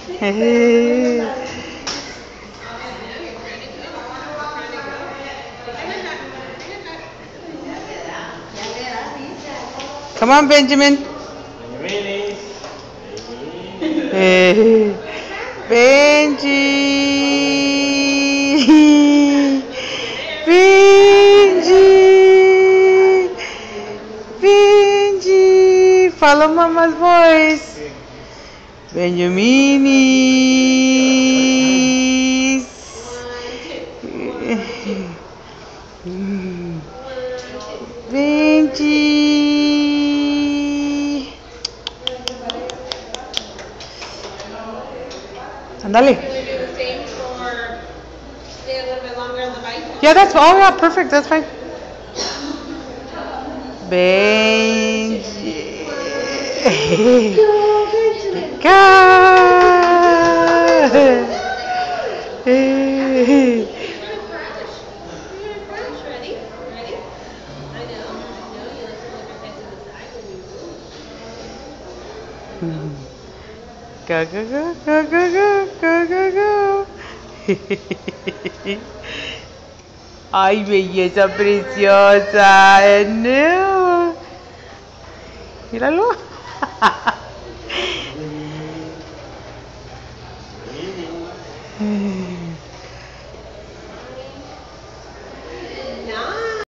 Come on, Benjamin. Benji. Benji. Benji. Follow Mama's voice. Benjaminis. Benji. Andale. Yeah, that's oh yeah, perfect. That's fine. Benji. Go. Go, go, go, go, go, go, go, go. Ay, belleza preciosa. No. Míralo.